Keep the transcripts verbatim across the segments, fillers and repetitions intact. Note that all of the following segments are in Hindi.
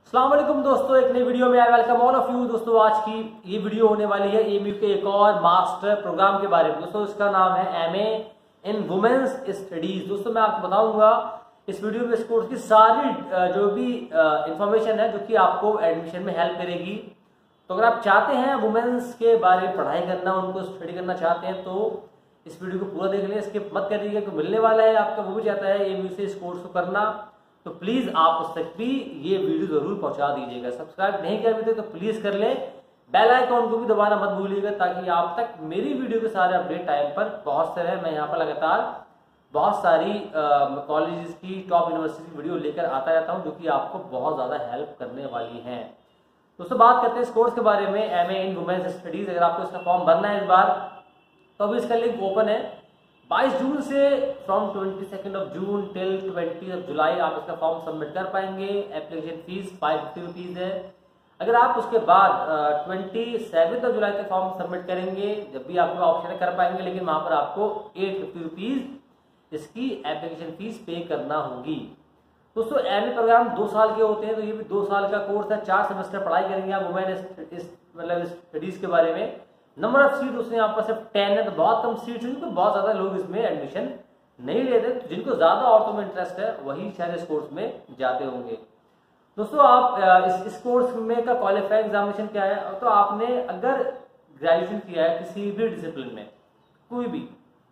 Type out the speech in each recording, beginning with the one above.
अस्सलाम वालेकुम दोस्तों, एक नई वीडियो में I welcome all of you. दोस्तों आज की ये वीडियो होने वाली है एमयू के एक और मास्टर प्रोग्राम के बारे में। दोस्तों इसका नाम है एमए इन वुमेन्स स्टडीज। दोस्तों मैं आपको बताऊंगा इस वीडियो में इस कोर्स की सारी जो भी इंफॉर्मेशन है जो कि आपको एडमिशन में हेल्प करेगी। तो अगर आप चाहते हैं वुमेन्स के बारे में पढ़ाई करना, उनको स्टडी करना चाहते हैं तो इस वीडियो को पूरा देख लें, स्किप मत करिएगा। क्योंकि मिलने वाला है आपका, वो भी चाहता है एमयू से इस कोर्स को करना, तो प्लीज आप उस तक भी ये वीडियो जरूर पहुंचा दीजिएगा। सब्सक्राइब नहीं किया अभी तक तो प्लीज कर लें, बेल आइकॉन को भी दबाना मत भूलिएगा ताकि आप तक मेरी वीडियो के सारे अपडेट टाइम पर पहुंचते रहे। मैं यहाँ पर लगातार बहुत सारी कॉलेजेस की, टॉप यूनिवर्सिटी की वीडियो लेकर आता रहता हूँ जो कि आपको बहुत ज्यादा हेल्प करने वाली है। दोस्तों बात करते हैं इस कोर्स के बारे में, एमए इन वुमेन्स स्टडीज। अगर आपको इसका फॉर्म भरना है इस बार तो अभी इसका लिंक ओपन है। बाईस जून से from twenty second of June till twenty of July आप इसका फॉर्म सबमिट कर पाएंगे। Application fees five fifty rupees है। अगर आप उसके बाद ट्वेंटी सेवेंथ ऑफ जुलाई तक फॉर्म सबमिट करेंगे, जब भी आपको ऑप्शन कर पाएंगे, लेकिन वहां पर आपको एट फिफ्टी रुपीज इसकी एप्लीकेशन फीस पे करना होगी। दोस्तों एमए प्रोग्राम दो साल के होते हैं, तो ये भी दो साल का कोर्स है। चार सेमेस्टर पढ़ाई करेंगे आप वुमेन इस मतलब स्टडीज के बारे में। नंबर ऑफ सीट उसने यहाँ पर सिर्फ टेन है, तो बहुत कम सीट है, तो बहुत ज्यादा लोग इसमें एडमिशन नहीं लेते। तो जिनको ज्यादा औरतों में इंटरेस्ट है वही शायद इस कोर्स में जाते होंगे। दोस्तों आप इस, इस कोर्स में का क्वालिफाइंग एग्जामिनेशन क्या है, तो आपने अगर ग्रेजुएशन किया है किसी भी डिसिप्लिन में, कोई भी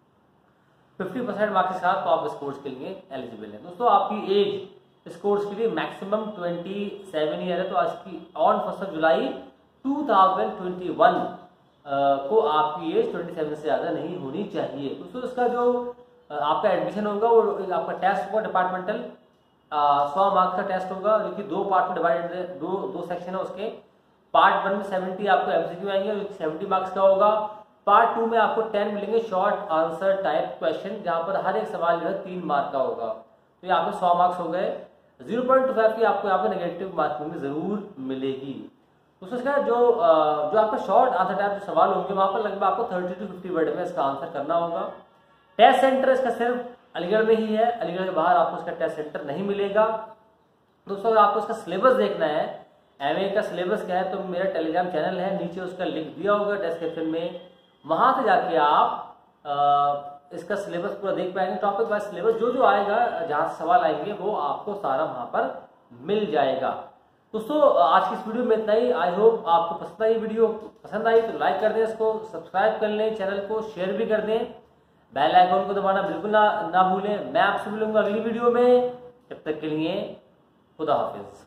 फिफ्टी परसेंट मार्क्स के साथ, तो आप इस कोर्स के लिए एलिजिबल है। दोस्तों आपकी एज इस कोर्स के लिए मैक्सिमम ट्वेंटी सेवन ईयर है, तो आज की on first of July two thousand twenty one को आपकी एज सत्ताईस से ज्यादा नहीं होनी चाहिए। दोस्तों इसका जो आपका एडमिशन होगा वो आपका टेस्ट होगा डिपार्टमेंटल, सौ मार्क्स का टेस्ट होगा जो कि दो पार्ट में डिवाइडेड है, दो दो सेक्शन है उसके। पार्ट वन में सेवेंटी आपको एमसीक्यू आएंगे जो सेवेंटी मार्क्स का होगा। पार्ट टू में आपको टेन मिलेंगे शॉर्ट आंसर टाइप क्वेश्चन, जहां पर हर एक सवाल जो है तीन मार्क का होगा। तो यहाँ पे सौ मार्क्स हो गए। जीरो पॉइंट टू फाइव की आपको यहाँ पे नेगेटिव मार्किंग में जरूर मिलेगी। दोस्तों इसका जो जो आपका शॉर्ट आंसर टाइप जो सवाल होंगे वहां पर लगभग आपको थर्टी टू फिफ्टी वर्ड में इसका आंसर करना होगा। टेस्ट सेंटर इसका सिर्फ अलीगढ़ में ही है, अलीगढ़ के बाहर आपको इसका टेस्ट सेंटर नहीं मिलेगा। दोस्तों अगर आपको इसका सिलेबस देखना है, एमए का सिलेबस क्या है, तो मेरा टेलीग्राम चैनल है, नीचे उसका लिंक दिया होगा डिस्क्रिप्शन में, वहां से जाके आप आ, इसका सिलेबस पूरा देख पाएंगे। टॉपिक वाइज सिलेबस जो जो आएगा, जहां से सवाल आएंगे वो आपको सारा वहां पर मिल जाएगा। दोस्तों आज की इस वीडियो में इतना ही। आई होप आपको पसंद आई वीडियो। पसंद आई तो लाइक कर दें, इसको सब्सक्राइब कर लें, चैनल को शेयर भी कर दें, बेल आइकॉन को दबाना बिल्कुल ना ना भूलें। मैं आपसे मिलूंगा अगली वीडियो में, तब तक के लिए खुदा हाफिज।